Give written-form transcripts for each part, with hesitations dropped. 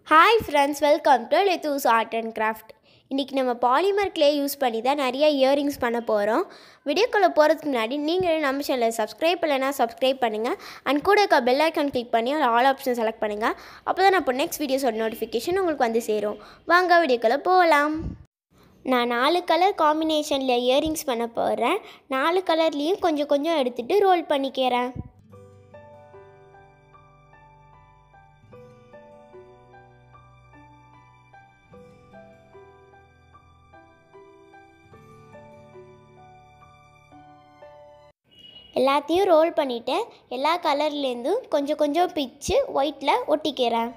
Hi friends, welcome to Lithu's art and craft. இன்றைக்கி நம்ம polymer clay use பண்ணி தான் நிறைய இயரிங்ஸ் பண்ண போகிறோம். வீடியோக்குள்ளே போகிறதுக்கு முன்னாடி நீங்கள் நம்ம சேனலை சப்ஸ்கிரைப் பண்ணலைன்னா சப்ஸ்கிரைப் பண்ணுங்கள். அண்ட் கூட இருக்க பெல் ஐக்கான் கிளிக் பண்ணி அதில் ஆல் ஆப்ஷன் செலக்ட் பண்ணுங்கள். அப்போ தான் நான் இப்போ நெக்ஸ்ட் வீடியோஸோட நோட்டிஃபிகேஷன் உங்களுக்கு வந்து சேரும். வாங்க வீடியோக்குள்ளே போகலாம். நான் 4 கலர் காம்பினேஷனில் இயரிங்ஸ் பண்ண போகிறேன். 4 கலர்லேயும் கொஞ்சம் கொஞ்சம் எடுத்துகிட்டு ரோல் பண்ணிக்கிறேன். எல்லாத்தையும் ரோல் பண்ணிவிட்டு எல்லா கலர்லேருந்தும் கொஞ்சம் கொஞ்சம் பிச்சு ஒயிட்டில் ஒட்டிக்கிறேன்.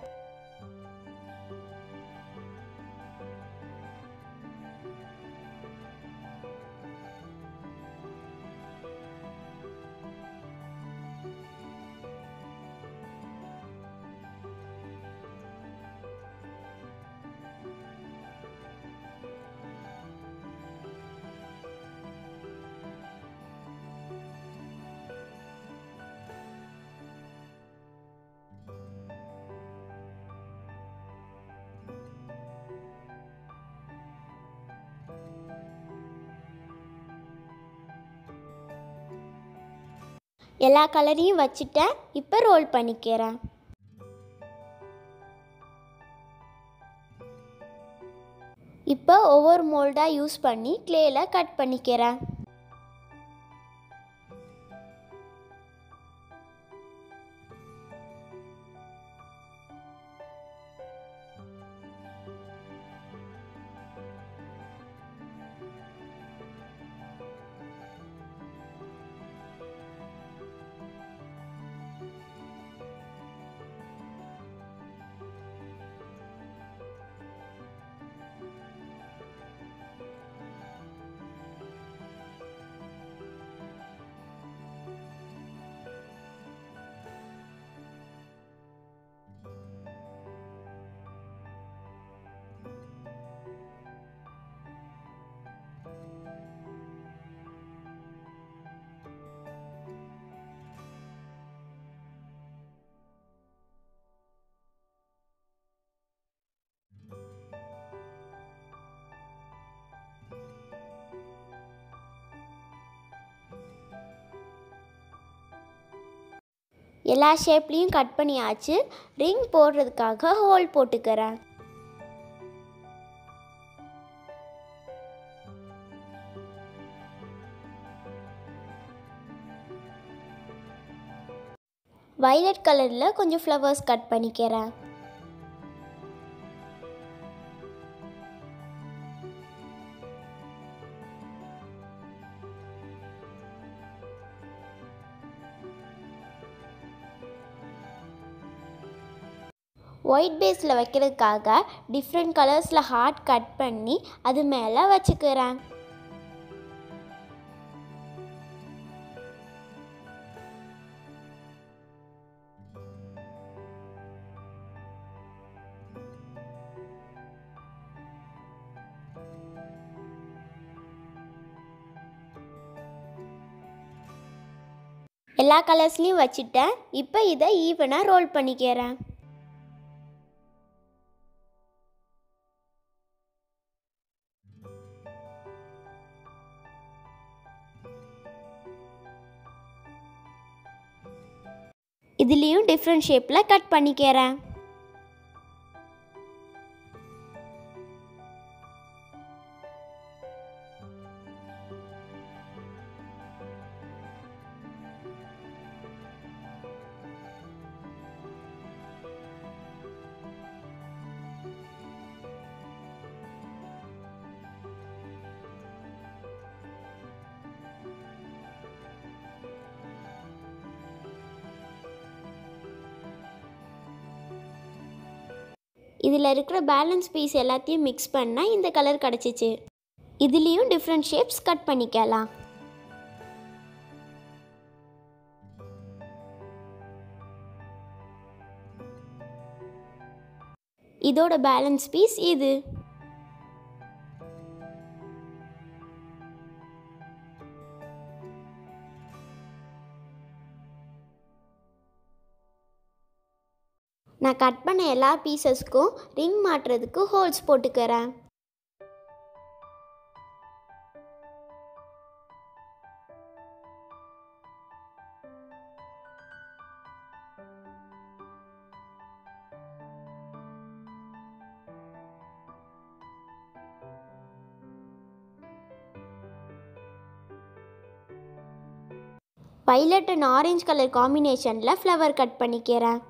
எல்லா கலரையும் வச்சுட்டேன். இப்போ ரோல் பண்ணிக்கிறேன். இப்போ ஒவ்வொரு மோல்டாக யூஸ் பண்ணி கிளேயில் கட் பண்ணிக்கிறேன். எல்லா ஷேப்லேயும் கட் பண்ணியாச்சு. ரிங் போடுறதுக்காக ஹோல் போட்டுக்கிறேன். வயலட் கலரில் கொஞ்சம் ஃப்ளவர்ஸ் கட் பண்ணிக்கிறேன். ஒயிட் பேஸில் வைக்கிறதுக்காக டிஃப்ரெண்ட் கலர்ஸில் ஹார்ட் கட் பண்ணி அது மேலே வச்சுக்கிறேன். எல்லா கலர்ஸ்லேயும் வச்சுட்டேன். இப்போ இதை ஈவனாக ரோல் பண்ணிக்கிறேன். இதுலேயும் டிஃப்ரெண்ட் ஷேப்பில் கட் பண்ணிக்கிறேன். இதில் இருக்கிற பேலன்ஸ் பீஸ் எல்லாத்தையும் மிக்ஸ் பண்ணால் இந்த கலர் கிடச்சிச்சு. இதுலேயும் டிஃப்ரெண்ட் ஷேப்ஸ் கட் பண்ணிக்கலாம். இதோட பேலன்ஸ் பீஸ் இது. நான் கட் பண்ண எல்லா பீசஸ்க்கும் ரிங் மாட்டுறதுக்கு ஹோல்ஸ் போட்டுக்கிறேன். வைலட் அண்ட் ஆரஞ்சு கலர் காம்பினேஷனில் ஃப்ளவர் கட் பண்ணிக்கிறேன்.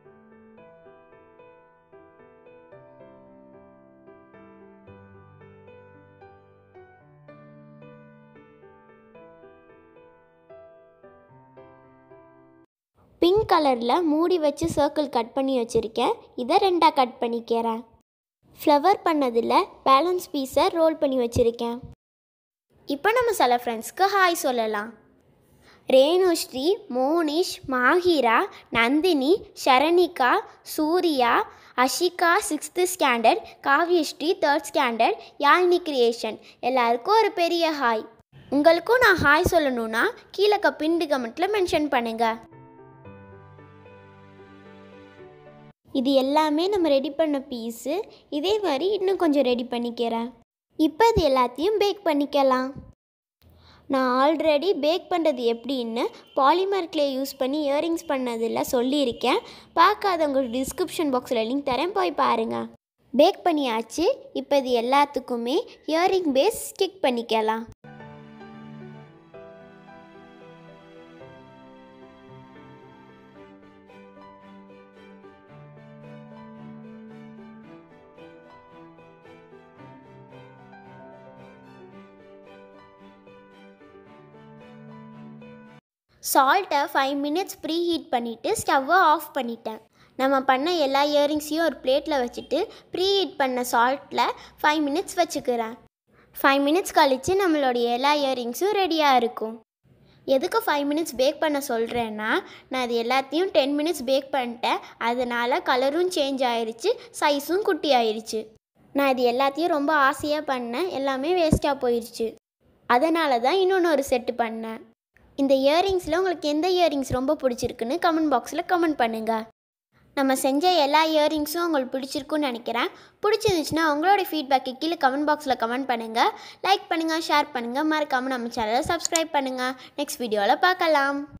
பிங்க் கலரில் மூடி வச்சு சர்க்கிள் கட் பண்ணி வச்சுருக்கேன். இதை ரெண்டாக கட் பண்ணிக்கிறேன். ஃப்ளவர் பண்ணதில் பேலன்ஸ் பீஸை ரோல் பண்ணி வச்சுருக்கேன். இப்போ நம்ம சில ஃப்ரெண்ட்ஸ்க்கு ஹாய் சொல்லலாம். Renushree, Monish, Mahira, Nandini, Sharanika, Surya, Ashika 6th standard, Kavyashree 3rd standard, Yazhini creation எல்லாருக்கும் ஒரு பெரிய ஹாய். உங்களுக்கும் நான் ஹாய் சொல்லணுன்னா கீழே பின்டு கமெண்ட்டில் மென்ஷன் பண்ணுங்கள். இது எல்லாமே நம்ம ரெடி பண்ண பீஸு. இதே மாதிரி இன்னும் கொஞ்சம் ரெடி பண்ணிக்கிறேன். இப்போ இது எல்லாத்தையும் பேக் பண்ணிக்கலாம். நான் ஆல்ரெடி பேக் பண்ணுறது எப்படின்னு பாலிமர் கிளே யூஸ் பண்ணி இயரிங்ஸ் பண்ணதில் சொல்லியிருக்கேன். பார்க்காதவங்க டிஸ்கிரிப்ஷன் பாக்ஸில் லிங்க் தரேன், போய் பாருங்கள். பேக் பண்ணியாச்சு. இப்போ இது எல்லாத்துக்குமே இயரிங் பேஸ் ஸ்டிக் பண்ணிக்கலாம். சால்ட்டை 5 minutes ப்ரீ ஹீட் பண்ணிவிட்டு ஸ்டவ்வை ஆஃப் பண்ணிட்டேன். நம்ம பண்ண எல்லா இயரிங்ஸையும் ஒரு பிளேட்டில் வச்சுட்டு ப்ரீ ஹீட் பண்ண சால்ட்டில் 5 minutes வச்சுக்கிறேன். 5 minutes கழித்து நம்மளுடைய எல்லா இயரிங்ஸும் ரெடியாக இருக்கும். எதுக்கு 5 minutes பேக் பண்ண சொல்கிறேன்னா, நான் அது எல்லாத்தையும் 10 minutes பேக் பண்ணிட்டேன். அதனால் கலரும் சேஞ்ச் ஆயிடுச்சு, சைஸும் குட்டி ஆயிடுச்சு. நான் இது எல்லாத்தையும் ரொம்ப ஆசையாக பண்ணேன், எல்லாமே வேஸ்ட்டாக போயிடுச்சு. அதனால தான் இன்னொன்று ஒரு செட்டு பண்ணேன். இந்த இயரிங்ஸில் உங்களுக்கு எந்த இயரிங்ஸ் ரொம்ப பிடிச்சிருக்குன்னு கமெண்ட் பாக்ஸில் கமெண்ட் பண்ணுங்கள். நம்ம செஞ்ச எல்லா இயரிங்ஸும் உங்களுக்கு பிடிச்சிருக்குன்னு நினைக்கிறேன். பிடிச்சிருந்துச்சுன்னா உங்களோட ஃபீட்பேக்கை கீழே கமெண்ட் பாக்ஸில் கமெண்ட் பண்ணுங்கள். லைக் பண்ணுங்கள், ஷேர் பண்ணுங்கள், மறக்காமல் நம்ம சேனலை சப்ஸ்கிரைப் பண்ணுங்கள். நெக்ஸ்ட் வீடியோவில் பார்க்கலாம்.